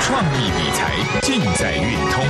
创意理财尽在运通。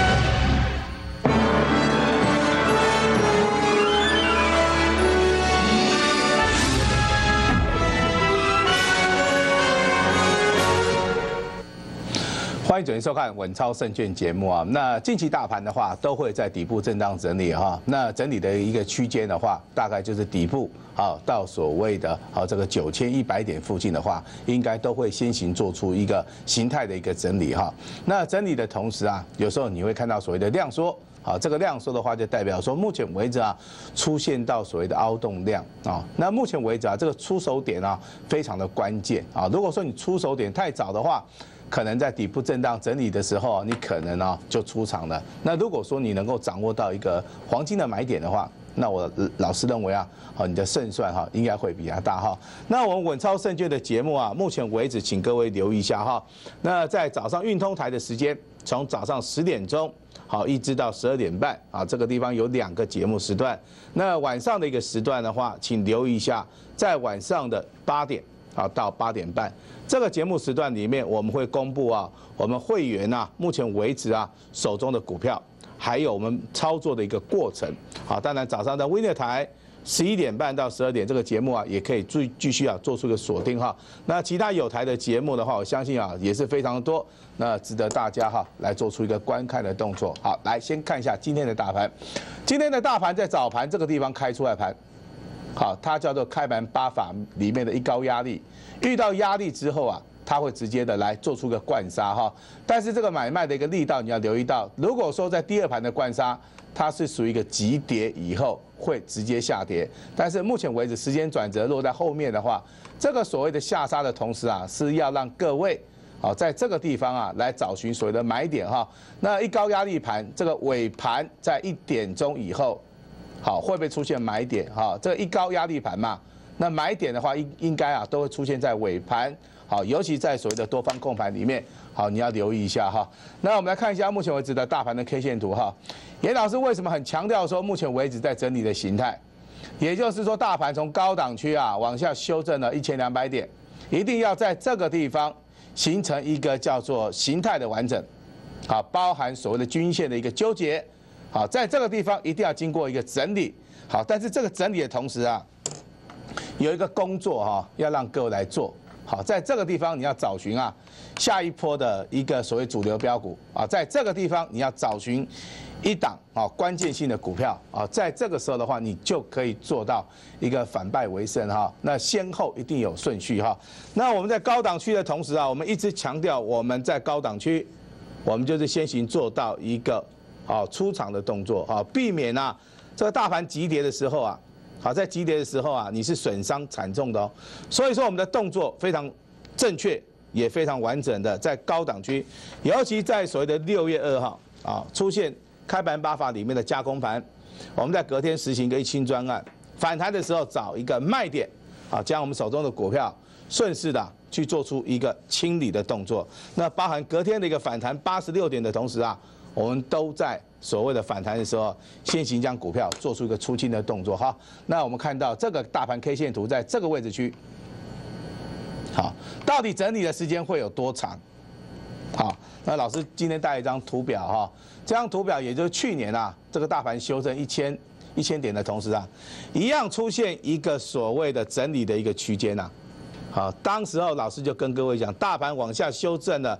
欢迎准时收看稳操胜券节目啊。那近期大盘的话，都会在底部震荡整理哈。那整理的一个区间的话，大概就是底部好到所谓的这个9100点附近的话，应该都会先行做出一个形态的一个整理哈。那整理的同时啊，有时候你会看到所谓的量缩。好，这个量缩的话，就代表说，目前为止啊，出现到所谓的凹洞量啊。那目前为止啊，这个出手点啊，非常的关键啊。如果说你出手点太早的话，可能在底部震荡整理的时候，你可能啊就出场了。那如果说你能够掌握到一个黄金的买点的话，那我老师认为啊，你的胜算哈应该会比较大哈。那我们稳操胜券的节目啊，目前为止，请各位留意一下哈。那在早上运通台的时间，从早上10点钟。好，一直到12点半啊，这个地方有2个节目时段。那晚上的一个时段的话，请留意一下，在晚上的8点啊到8点半这个节目时段里面，我们会公布啊，我们会员啊，目前为止啊手中的股票，还有我们操作的一个过程。好，当然早上在 Winner 台。11点半到12点这个节目啊，也可以继续啊做出一个锁定哈。那其他有台的节目的话，我相信啊也是非常的多，那值得大家哈来做出一个观看的动作。好，来先看一下今天的大盘。今天的大盘在早盘这个地方开出来盘，好，它叫做开盘8法里面的一高压力，遇到压力之后啊，它会直接的来做出个灌杀哈。但是这个买卖的一个力道你要留意到，如果说在第2盘的灌杀，它是属于一个急跌以后会直接下跌，但是目前为止时间转折落在后面的话，这个所谓的下杀的同时啊，是要让各位好在这个地方啊来找寻所谓的买点哈。那一高压力盘，这个尾盘在1点钟以后，好会不会出现买点哈？这个一高压力盘嘛，那买点的话应该啊都会出现在尾盘，好，尤其在所谓的多方控盘里面。好，你要留意一下哈。那我们来看一下目前为止的大盘的 K 线图哈。严老师为什么很强调说目前为止在整理的形态？也就是说，大盘从高档区啊往下修正了1200点，一定要在这个地方形成一个叫做形态的完整，好，包含所谓的均线的一个纠结，好，在这个地方一定要经过一个整理，好，但是这个整理的同时啊，有一个工作哈要让各位来做。好，在这个地方你要找寻啊下一波的一个所谓主流标股啊，在这个地方你要找寻一档啊关键性的股票啊，在这个时候的话，你就可以做到一个反败为胜哈。那先后一定有顺序哈。那我们在高档区的同时啊，我们一直强调我们在高档区，我们就是先行做到一个出场的动作啊，避免啊这个大盘急跌的时候啊。好，在急跌的时候啊，你是损伤惨重的哦。所以说我们的动作非常正确，也非常完整的在高档区，尤其在所谓的6月2号啊出现开盘8法里面的加工盘，我们在隔天实行一个一清专案，反弹的时候找一个卖点啊，将我们手中的股票顺势的去做出一个清理的动作。那包含隔天的一个反弹86点的同时啊，我们都在所谓的反弹的时候，先行将股票做出一个出清的动作哈。那我们看到这个大盘 K 线图在这个位置区，好，到底整理的时间会有多长？好，那老师今天带一张图表哈，这张图表也就是去年啊，这个大盘修正1000点的同时啊，一样出现一个所谓的整理的一个区间呐。好，当时候老师就跟各位讲，大盘往下修正了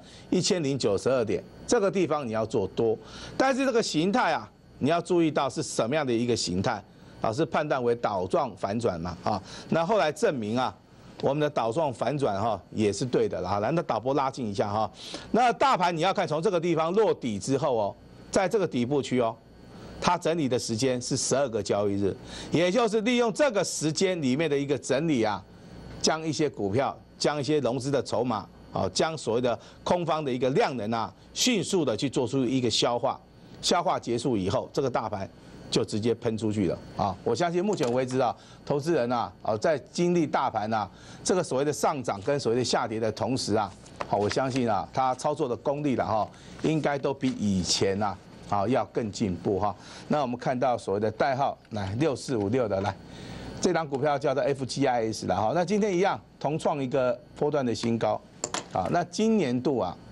1092点，这个地方你要做多，但是这个形态啊，你要注意到是什么样的一个形态？老师判断为倒状反转嘛，那后来证明啊，我们的倒状反转哈也是对的啦。来，那导播拉近一下哈，那大盘你要看从这个地方落底之后哦，在这个底部区哦，它整理的时间是12个交易日，也就是利用这个时间里面的一个整理啊。将一些股票，将一些融资的筹码，将所谓的空方的一个量能啊，迅速的去做出一个消化，消化结束以后，这个大盘就直接喷出去了啊！我相信目前为止啊，投资人啊，在经历大盘啊这个所谓的上涨跟所谓的下跌的同时啊，我相信啊，他操作的功力了哈，应该都比以前啊要更进步哈。那我们看到所谓的代号来6456的来。这档股票叫做 FGIS 啦，哈，那今天一样同创一个波段的新高，啊，那今年度啊，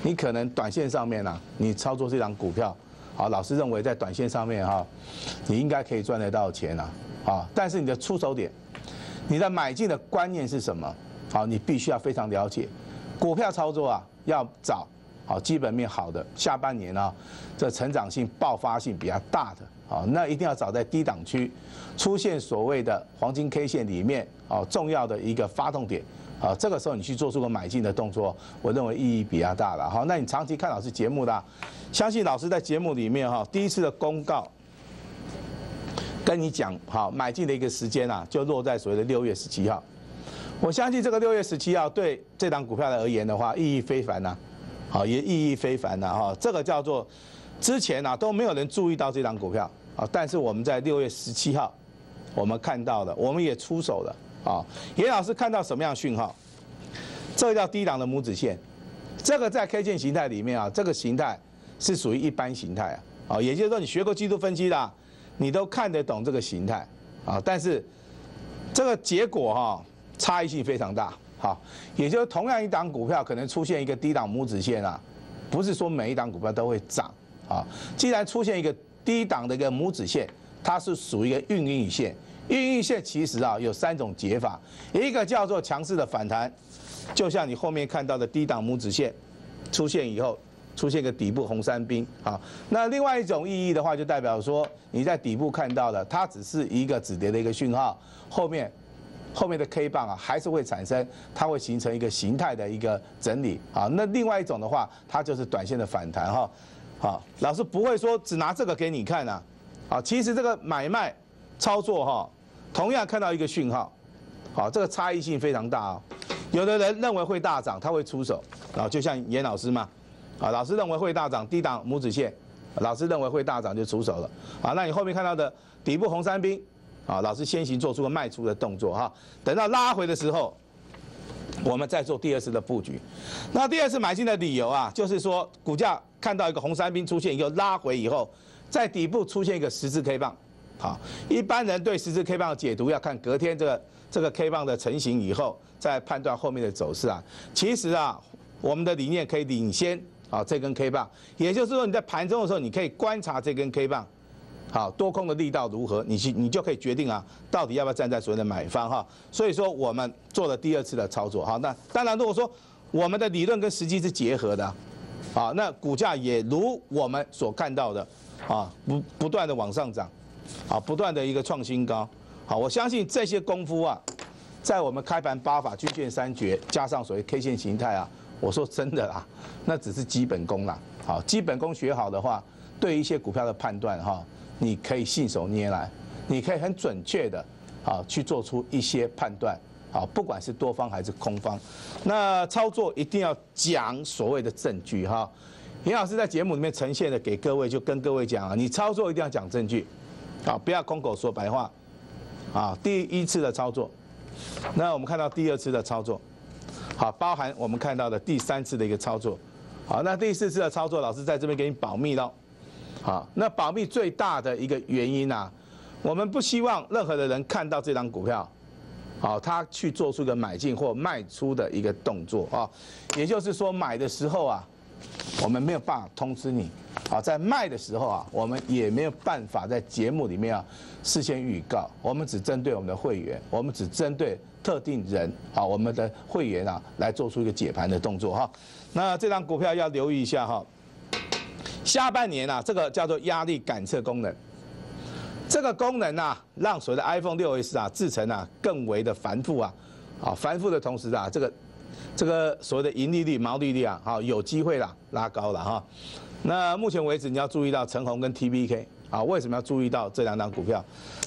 你可能短线上面啊，你操作这档股票，好，老师认为在短线上面哈，你应该可以赚得到钱啊，啊，但是你的出手点，你的买进的观念是什么？好，你必须要非常了解，股票操作啊，要找好基本面好的，下半年啊，这成长性爆发性比较大的，好，那一定要找在低档区出现所谓的黄金 K 线里面啊重要的一个发动点。啊，这个时候你去做出个买进的动作，我认为意义比较大了。好，那你长期看老师节目的，相信老师在节目里面哈，第一次的公告跟你讲，好买进的一个时间啊，就落在所谓的6月17号。我相信这个6月17号对这档股票而言的话，意义非凡呐，好也意义非凡呐哈。这个叫做之前啊都没有人注意到这档股票啊，但是我们在6月17号我们看到了，我们也出手了。啊，严老师看到什么样的讯号？这个叫低档的拇指线，这个在 K 线形态里面啊，这个形态是属于一般形态啊，也就是说你学过技术分析的，你都看得懂这个形态啊，但是这个结果哈差异性非常大，好，也就是同样一档股票可能出现一个低档拇指线啊，不是说每一档股票都会涨啊，既然出现一个低档的一个拇指线，它是属于一个孕育线。孕育线其实啊有3种解法，一个叫做强势的反弹，就像你后面看到的低档拇指线出现以后，出现个底部红三兵啊。那另外一种意义的话，就代表说你在底部看到的，它只是一个止跌的一个讯号，后面的 K 棒啊还是会产生，它会形成一个形态的一个整理啊。那另外一种的话，它就是短线的反弹哈。好，老师不会说只拿这个给你看啊。啊，其实这个买卖操作哈，同样看到一个讯号，好，这个差异性非常大啊。有的人认为会大涨，他会出手，然后就像严老师嘛，啊，老师认为会大涨，低档拇指线，老师认为会大涨就出手了，啊，那你后面看到的底部红三兵，啊，老师先行做出个卖出的动作哈，等到拉回的时候，我们再做第2次的布局。那第2次买进的理由啊，就是说股价看到一个红三兵出现以后拉回以后，在底部出现一个十字 K 棒。好，一般人对十字 K 棒的解读要看隔天这个 K 棒的成型以后，再判断后面的走势啊。其实啊，我们的理念可以领先啊这根 K 棒，也就是说你在盘中的时候，你可以观察这根 K 棒，好多空的力道如何，你就可以决定啊，到底要不要站在所谓的买方哈。所以说我们做了第2次的操作，好，那当然如果说我们的理论跟实际是结合的，啊，那股价也如我们所看到的啊，不断的往上涨。好，不断的一个创新高，好，我相信这些功夫啊，在我们开盘8法、均线3诀，加上所谓 K 线形态啊，我说真的啦，那只是基本功啦。好，基本功学好的话，对一些股票的判断哈，你可以信手拈来，你可以很准确的啊去做出一些判断，好，不管是多方还是空方，那操作一定要讲所谓的证据哈。严老师在节目里面呈现的给各位，就跟各位讲啊，你操作一定要讲证据。啊，不要空口说白话，啊，第1次的操作，那我们看到第2次的操作，好，包含我们看到的第3次的一个操作，好，那第4次的操作，老师在这边给你保密喽，好，那保密最大的一个原因啊，我们不希望任何的人看到这张股票，好，他去做出一个买进或卖出的一个动作啊，也就是说买的时候啊，我们没有办法通知你。啊，在卖的时候啊，我们也没有办法在节目里面啊事先预告，我们只针对我们的会员，我们只针对特定人啊，我们的会员啊来做出一个解盘的动作哈。那这张股票要留意一下哈，下半年啊，这个叫做压力感测功能，这个功能啊，让所谓的 iPhone 6S 啊制程啊更为的繁复啊，啊繁复的同时啊，这个所谓的盈利率、毛利率啊，好有机会啦拉高了哈。那目前为止，你要注意到成鸿跟 TBK 啊，为什么要注意到这2档股票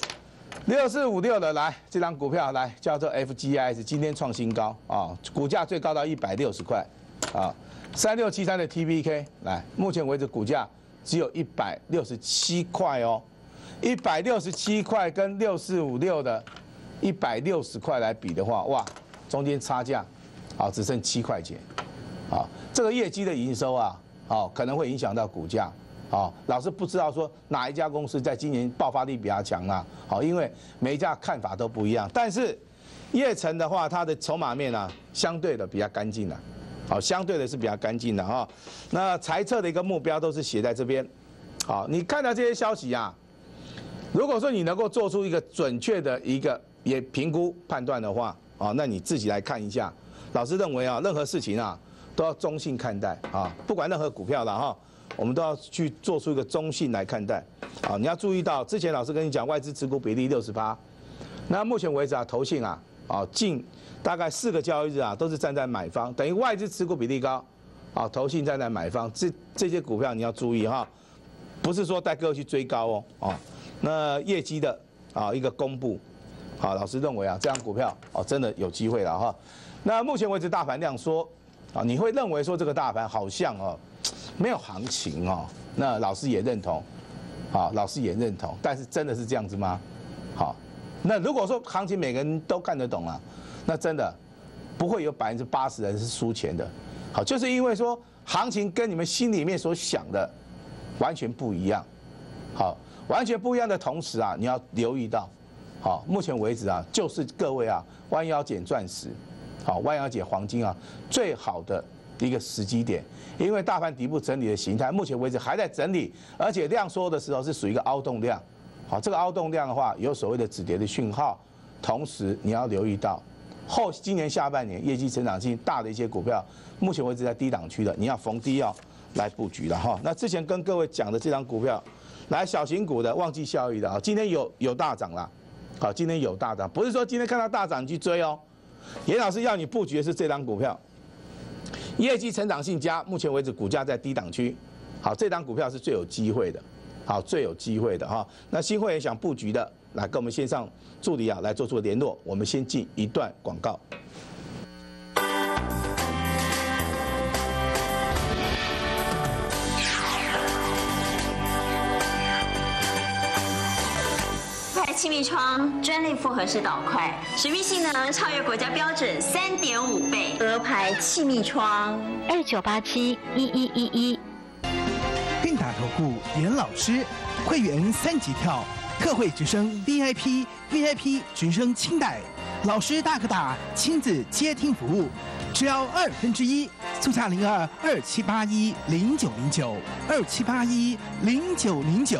？6456的来，这张股票来叫做 FGIS， 今天创新高啊，股价最高到160块啊。3673的 TBK 来，目前为止股价只有167块哦，167块跟6456的160块来比的话，哇，中间差价啊只剩7块钱，啊，这个业绩的营收啊。好，可能会影响到股价。好，老师不知道说哪一家公司在今年爆发力比较强啊。好，因为每一家看法都不一样。但是业成的话，它的筹码面啊，相对的比较干净了。 好，相对的是比较干净的哈。那财测的一个目标都是写在这边。好，你看到这些消息啊，如果说你能够做出一个准确的一个也评估判断的话，啊，那你自己来看一下。老师认为啊，任何事情啊都要中性看待啊，不管任何股票了哈，我们都要去做出一个中性来看待。啊，你要注意到，之前老师跟你讲外资持股比例60%，那目前为止啊，投信啊，近大概4个交易日啊，都是站在买方，等于外资持股比例高，啊，投信站在买方，这些股票你要注意哈，不是说带各位去追高哦，那业绩的啊一个公布，好，老师认为啊，这样股票真的有机会了哈。那目前为止大盘量缩，啊，你会认为说这个大盘好像没有行情哦，那老师也认同，好，老师也认同，但是真的是这样子吗？好，那如果说行情每个人都看得懂了，那真的不会有80%人是输钱的。好，就是因为说行情跟你们心里面所想的完全不一样。好，完全不一样的同时啊，你要留意到，好，目前为止啊，就是各位啊，弯腰捡钻石，好，弯腰捡黄金啊，最好的一个时机点，因为大盘底部整理的形态，目前为止还在整理，而且量缩的时候是属于一个凹动量。好，这个凹动量的话，有所谓的止跌的讯号，同时你要留意到，今年下半年业绩成长性大的一些股票，目前为止在低档区的，你要逢低来布局了哈。那之前跟各位讲的这张股票，来小型股的旺季效益的啊，今天有大涨了，好，今天有大涨，不是说今天看到大涨你去追哦。严老师要你布局的是这张股票，业绩成长性佳，目前为止股价在低档区，好，这张股票是最有机会的。好，最有机会的哈。那新会员想布局的，来跟我们线上助理啊来做出联络。我们先进一段广告。 气密窗专利复合式导块，水密性能超越国家标准3.5倍。鹅牌气密窗，29871111。 韵达投顾严老师，会员3级跳，特惠直升 VIP 直升清代，老师大可打，亲自接听服务，只要1/2，速洽0227810909，27810909。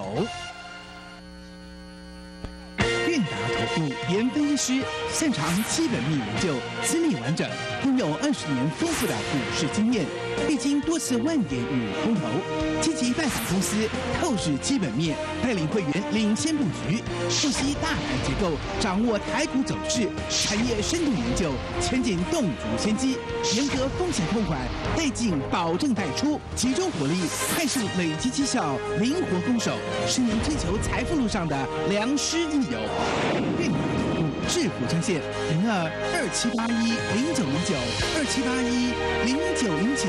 韵达投顾严分析师，擅长基本面研究，资历完整，拥有20年丰富的股市经验，历经多次问点与空头，积极拜访公司，透视基本面，带领会员领先布局，熟悉大盘结构，掌握台股走势，产业深度研究，前景洞烛先机，严格风险控管，带进保证带出，集中火力，快速累积绩效，灵活攻守，是您追求财富路上的良师益友。韵达投顾致富专线0227810909，27810909。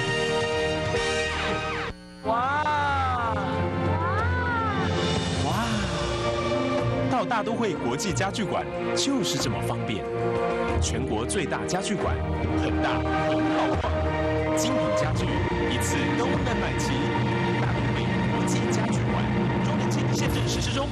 哇！到大都会国际家具馆就是这么方便，全国最大家具馆，很大很好逛，精品家具一次都能买齐。大都会国际家具馆，周年庆限制实施中。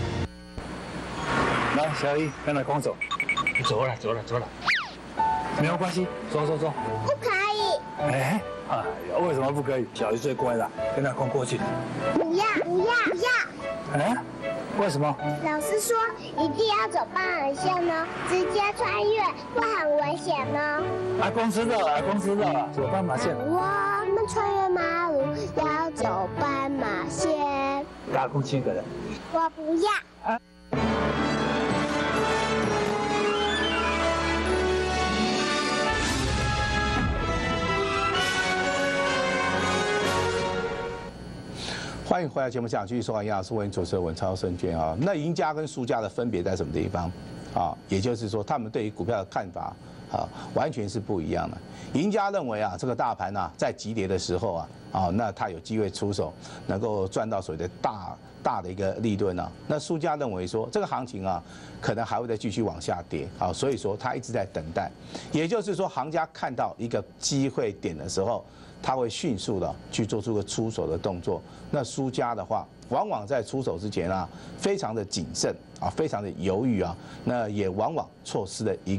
来，小姨，跟着光走。走了，没有关系，走。 不可以。 哎呀，为什么不可以？小姨最乖了，跟他光过去。 不要。 哎，为什么？ 老师说一定要走斑马线呢，直接穿越会很危险呢。 阿公知道了，走斑马线。 我们穿越马路要走斑马线。 阿公亲个人。 我不要。 欢迎回来节目现场，继续收看杨老师为您主持的文超胜券啊。那赢家跟输家的分别在什么地方啊？也就是说，他们对于股票的看法啊，完全是不一样的。赢家认为啊，这个大盘啊，在急跌的时候啊，那他有机会出手，能够赚到所谓的大的一个利润啊。那输家认为说，这个行情啊，可能还会再继续往下跌啊，所以说他一直在等待。也就是说，行家看到一个机会点的时候，他会迅速的去做出个出手的动作。那输家的话，往往在出手之前啊，非常的谨慎啊，非常的犹豫啊，那也往往错失了一个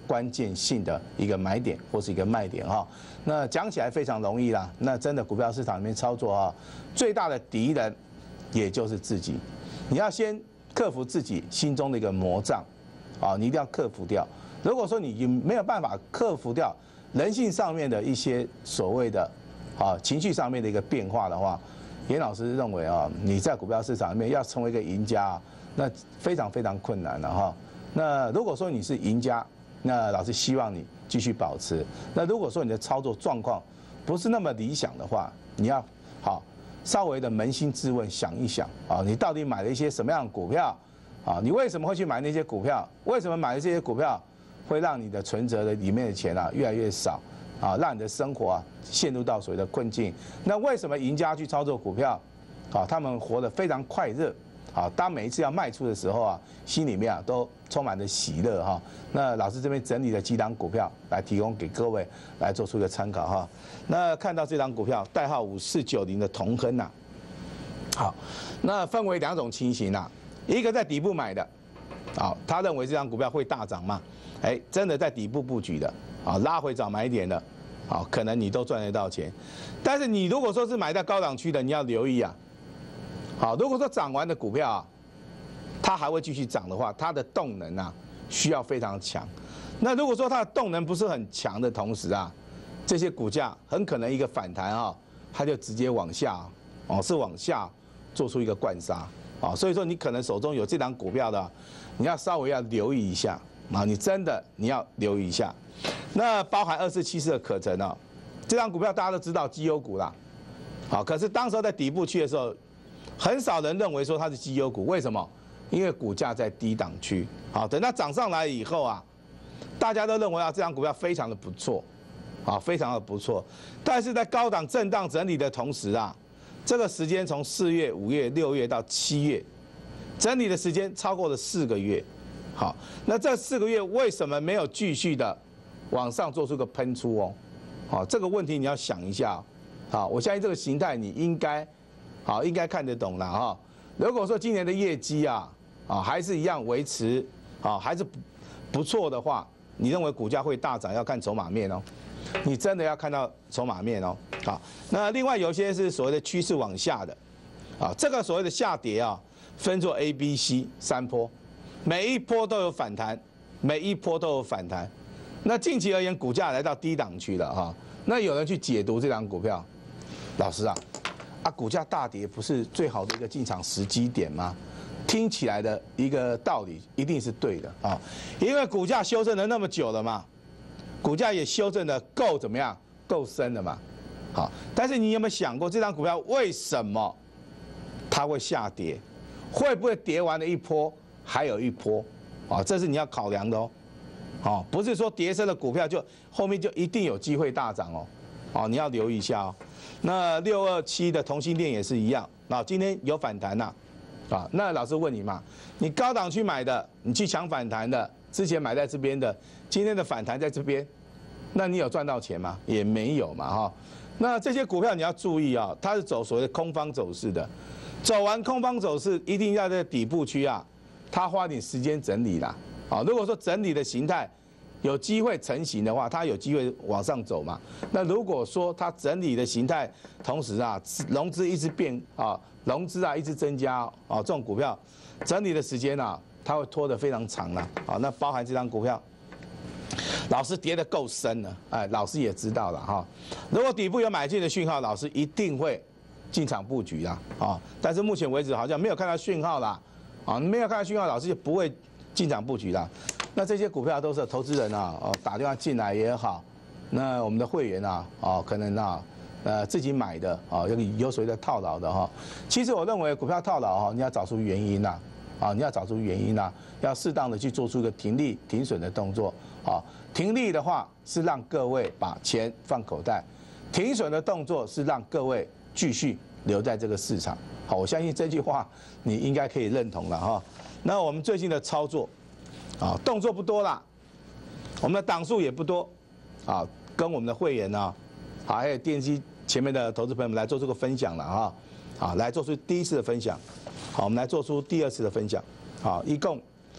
关键性的一个买点或是一个卖点哈。那讲起来非常容易啦，那真的股票市场里面操作啊，最大的敌人也就是自己，你要先克服自己心中的一个魔障啊，你一定要克服掉。如果说你没有办法克服掉人性上面的一些所谓的情绪上面的一个变化的话，严老师认为啊，你在股票市场里面要成为一个赢家，那非常非常困难了哈。那如果说你是赢家，那老师希望你继续保持。那如果说你的操作状况不是那么理想的话，你要稍微的扪心自问，想一想啊，你到底买了一些什么样的股票啊？你为什么会去买那些股票？为什么买的这些股票会让你的存折的里面的钱越来越少？啊，让你的生活陷入到所谓的困境。那为什么赢家去操作股票？他们活得非常快乐。当每一次要卖出的时候心里面都充满了喜乐哈。那老师这边整理了几档股票来提供给各位来做出一个参考哈。那看到这档股票代号5490的同亨呐，好，那分为2种情形呐，一个在底部买的，他认为这张股票会大涨嘛，真的在底部布局的。拉回找买点的，可能你都赚得到钱。但是你如果说是买在高档区的，你要留意啊。如果说涨完的股票它还会继续涨的话，它的动能需要非常强。那如果说它的动能不是很强的同时这些股价很可能一个反弹它就直接往下是往下做出一个灌杀所以说你可能手中有这档股票的，你要稍微要留意一下你真的你要留意一下。那包含2474的可成这张股票大家都知道绩优股啦，可是当时候在底部区的时候，很少人认为说它是绩优股，为什么？因为股价在低档区，等它涨上来以后大家都认为这张股票非常的不错，非常的不错。但是在高档震荡整理的同时这个时间从4月、5月、6月到7月，整理的时间超过了4个月。好，那这4个月为什么没有继续的往上做出个喷出这个问题你要想一下。我相信这个形态你应该看得懂了如果说今年的业绩还是一样维持还是不错的话，你认为股价会大涨，要看筹码面你真的要看到筹码面好，那另外有些是所谓的趋势往下的这个所谓的下跌分作 A、B、C 3波。每一波都有反弹，每一波都有反弹。那近期而言，股价来到低档区了那有人去解读这档股票，老师股价大跌不是最好的一个进场时机点吗？听起来的一个道理一定是对的因为股价修正了那么久了嘛，股价也修正的够怎么样？够深了嘛。但是你有没有想过，这张股票为什么它会下跌？会不会跌完了一波？还有一波这是你要考量的不是说跌升的股票就后面就一定有机会大涨你要留意一下那627的同心电也是一样今天有反弹那老师问你嘛，你高档区买的，你去抢反弹的，之前买在这边的，今天的反弹在这边，那你有赚到钱吗？也没有嘛那这些股票你要注意它是走所谓的空方走势的，走完空方走势一定要在底部区它花点时间整理啦，如果说整理的形态有机会成型的话，它有机会往上走嘛。那如果说它整理的形态，同时融资一直变融资一直增加这种股票整理的时间它会拖得非常长了那包含这张股票，老师跌得够深了，老师也知道了如果底部有买进的讯号，老师一定会进场布局啦但是目前为止好像没有看到讯号啦。没有看到讯号，老师就不会进场布局啦。那这些股票都是投资人打电话进来也好，那我们的会员可能自己买的有所谓的套牢的其实我认为股票套牢你要找出原因你要找出原因要适当的去做出一个停利停损的动作停利的话是让各位把钱放口袋，停损的动作是让各位继续留在这个市场。我相信这句话你应该可以认同了那我们最近的操作动作不多啦，我们的档数也不多跟我们的会员还有电机前面的投资朋友们来做这个分享了来做出第一次的分享，我们来做出第2次的分享一共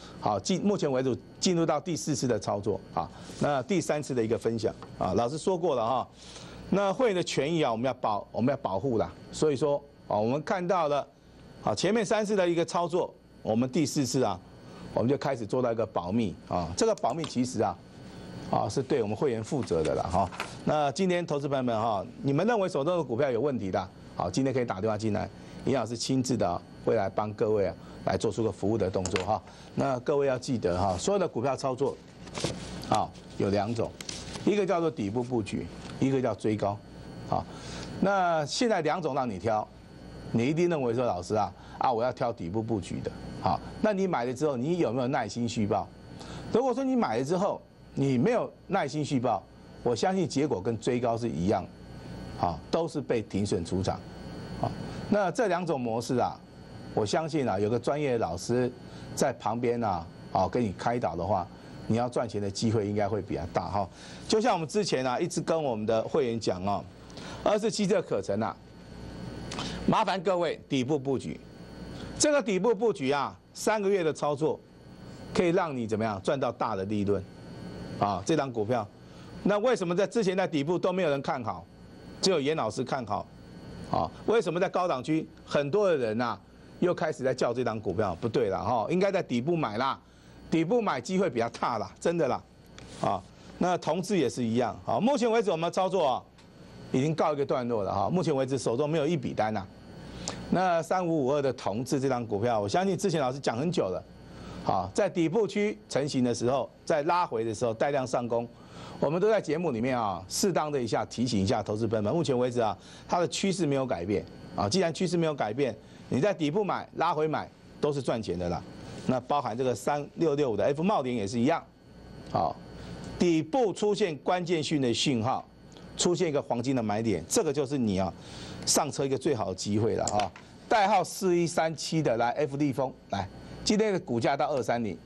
好，目前为止进入到第4次的操作，好，那第3次的一个分享啊，老师说过了哈，那会员的权益啊，我们要保护啦，所以说啊，我们看到了，好，前面3次的一个操作，我们第4次啊，我们就开始做到一个保密啊，这个保密其实啊是对我们会员负责的啦哈。那今天投资朋友们哈，你们认为手中的股票有问题的，好，今天可以打电话进来，尹老师亲自的会来帮各位啊。来做出个服务的动作哈，那各位要记得哈，所有的股票操作，啊有2种，一个叫做底部布局，一个叫追高，好，那现在2种让你挑，你一定认为说老师啊我要挑底部布局的，好，那你买了之后你有没有耐心续报？如果说你买了之后你没有耐心续报，我相信结果跟追高是一样，好，都是被停损出场，好，那这2种模式啊。我相信啊，有个专业的老师在旁边啊，给你开导的话，你要赚钱的机会应该会比较大哈。就像我们之前啊，一直跟我们的会员讲哦，27这个课程啊，麻烦各位底部布局。这个底部布局啊，3个月的操作，可以让你怎么样赚到大的利润啊？这张股票，那为什么在之前在底部都没有人看好，只有严老师看好？啊，为什么在高档区很多的人啊？又开始在叫这档股票，不对了哈，应该在底部买啦，底部买机会比较大啦，真的啦，啊，那同志也是一样，好，目前为止我们的操作啊，已经告一个段落了哈，目前为止手中没有一笔单呐，那3552的同志这档股票，我相信之前老师讲很久了，好，在底部区成型的时候，在拉回的时候带量上攻，我们都在节目里面啊，适当的提醒一下投资朋友们，目前为止啊，它的趋势没有改变啊，既然趋势没有改变。你在底部买、拉回买都是赚钱的啦。那包含这个3665的 F 茂联也是一样。好，底部出现关键性的讯号，出现一个黄金的买点，这个就是你啊上车一个最好的机会了啊。代号4137的来 F 利丰来，今天的股价到230，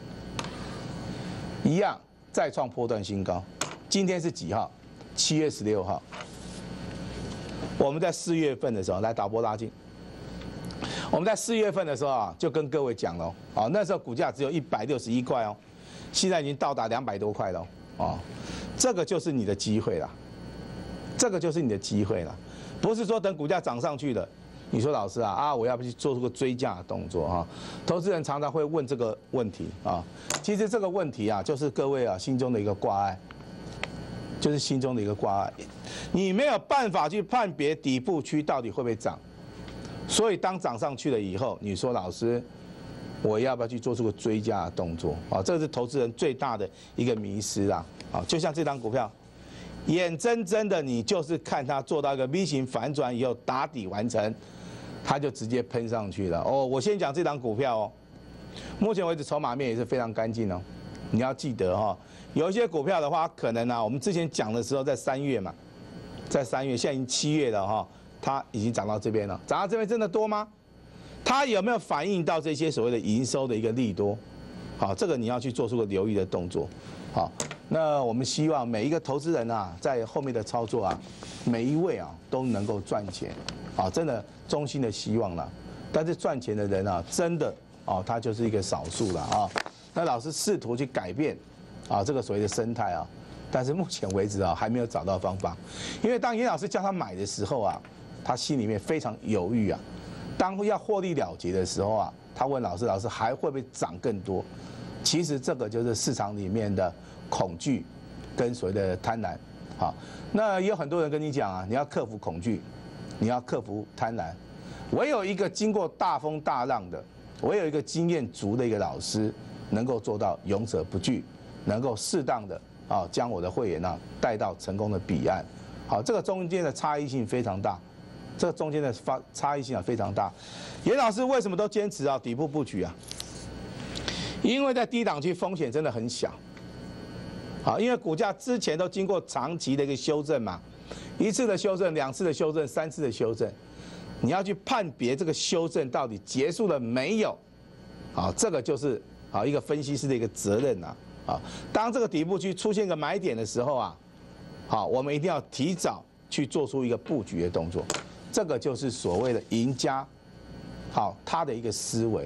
一样再创波段新高。今天是几号？7月16号。我们在4月份的时候来导播拉近。我们在4月份的时候啊，就跟各位讲了，啊，那时候股价只有161块哦，现在已经到达200多块了，哦，这个就是你的机会了，这个就是你的机会了，不是说等股价涨上去了，你说老师啊，我要不去做出个追价的动作哈？投资人常常会问这个问题啊，其实这个问题啊，就是各位啊心中的一个挂碍，就是心中的一个挂碍，你没有办法去判别底部区到底会不会涨。所以当涨上去了以后，你说老师，我要不要去做出个追加的动作啊？这是投资人最大的一个迷失啊！啊，就像这张股票，眼睁睁的你就是看它做到一个 V 型反转以后打底完成，它就直接喷上去了。哦，我先讲这张股票哦，目前为止筹码面也是非常干净哦。你要记得哈，有一些股票的话，可能啊，我们之前讲的时候在3月嘛，在3月，现在已经7月了哈。它已经涨到这边了，涨到这边真的多吗？它有没有反映到这些所谓的营收的一个利多？好，这个你要去做出个留意的动作。好，那我们希望每一个投资人啊，在后面的操作啊，每一位啊都能够赚钱。啊，真的衷心的希望了。但是赚钱的人啊，真的他就是一个少数了啊。那老师试图去改变这个所谓的生态啊，但是目前为止还没有找到方法。因为当严老师叫他买的时候啊，他心里面非常犹豫啊。当要获利了结的时候啊，他问老师：“老师还会不会涨更多？”其实这个就是市场里面的恐惧跟所谓的贪婪。好，那也有很多人跟你讲啊，你要克服恐惧，你要克服贪婪。唯有一个经过大风大浪的，唯有一个经验足的一个老师，能够做到勇者不惧，能够适当的将我的会员带到成功的彼岸。好，这个中间的差异性非常大。这个中间的差异性非常大。严老师为什么都坚持底部布局啊？因为在低档区风险真的很小。好，因为股价之前都经过长期的一个修正嘛，一次的修正、2次的修正、3次的修正，你要去判别这个修正到底结束了没有？好，这个就是一个分析师的一个责任呐。啊，当这个底部区出现一个买点的时候啊，好，我们一定要提早去做出一个布局的动作。这个就是所谓的赢家，好，他的一个思维。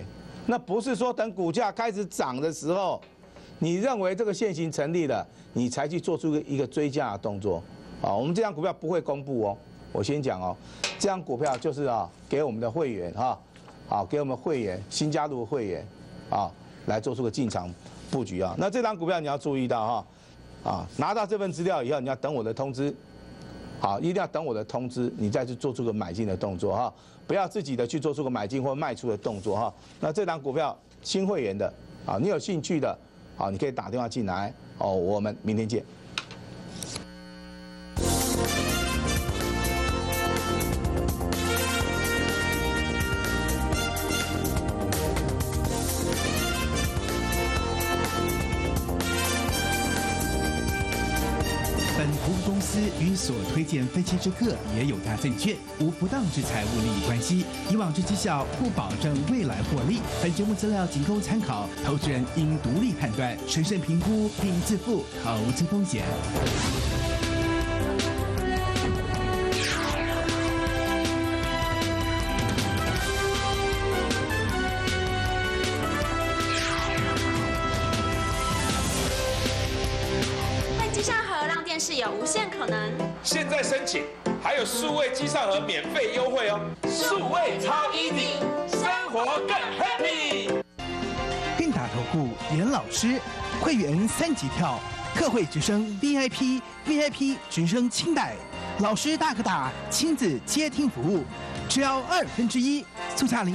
那不是说等股价开始涨的时候，你认为这个现行成立了，你才去做出一个追加的动作。啊，我们这张股票不会公布哦，我先讲哦，这张股票就是啊，给我们的会员哈，啊，给我们会员新加入的会员啊，来做出个进场布局啊。那这张股票你要注意到哈，啊，拿到这份资料以后，你要等我的通知，好，一定要等我的通知，你再去做出个买进的动作哈，不要自己的去做出个买进或卖出的动作哈。那这张股票新会员的啊，你有兴趣的啊，你可以打电话进来哦，我们明天见。 本服务公司与所推荐分期之客也有大证券无不当之财务利益关系，以往之绩效不保证未来获利。本节目资料仅供参考，投资人应独立判断、审慎评估并自负投资风险。 机上盒让电视有无限可能。 现在申请还有数位机上盒免费优惠哦，数位超 easy， 生活更 happy。 韵达投顾严老师，会员3级跳，特惠直升 VIP 直升清代，老师大可打，亲自接听服务，只要1/2，速洽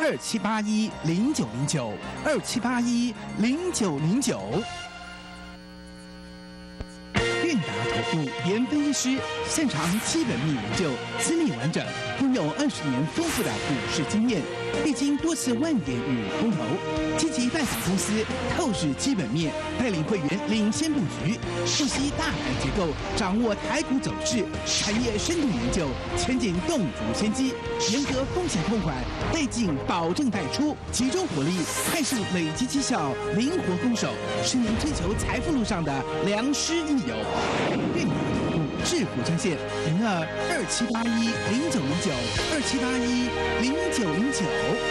0227810909，27810909。韵达投顾严分析师，擅长基本面研究，资历完整，拥有20年丰富的股市经验，历经多次万点与空头，积极拜访公司，透视基本面，带领会员领先布局，熟悉大盘结构，掌握台股走势，产业深度研究，前景洞烛先机，严格风险控管，带进保证带出，集中火力，快速累积绩效，灵活攻守，是您追求财富路上的良师益友。韵达投顾致富专线0227810909，27810909。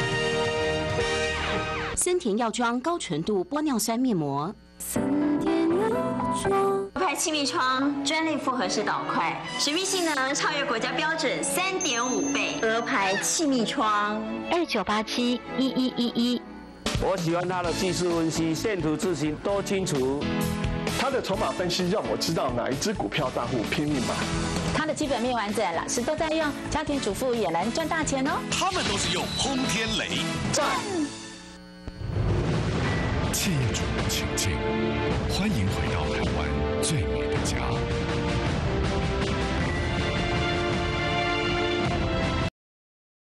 森田药妆高纯度玻尿酸面膜。 鹅牌气密窗专利复合式导块，使密性能超越国家标准3.5倍。鹅牌气密窗 29871111。 我喜欢它的技术分析，线图字形都清楚。 他的筹码分析让我知道哪一只股票大户拼命买。 他的基本面完整，老师都在用，家庭主妇也能赚大钱哦。 他们都是用轰天雷赚。 记住请进，欢迎回到台湾最美的家。